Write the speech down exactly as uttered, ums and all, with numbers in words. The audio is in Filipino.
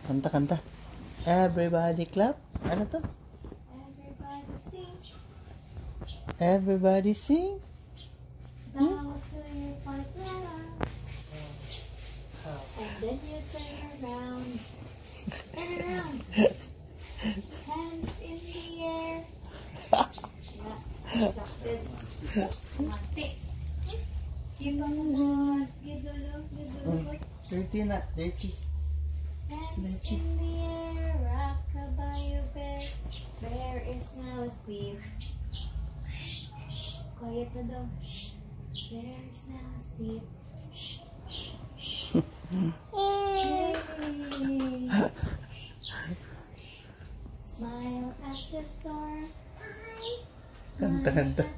Kanta, kanta. Everybody clap. Ano to? Everybody sing. Everybody sing. Bow to your partner. And then you turn around. Turn around. Hands in the air. Yeah. Distracted. Mati. Gidulog, gidulog, gidulog. Dirty na, dirty. Hands in the air, rock-a-bye bear. Bear is now asleep. Shh, shh, quiet na daw. Shh. Bear is now asleep. Shh, shh, shh. Hey. Smile at the storm. Kanta, kanta.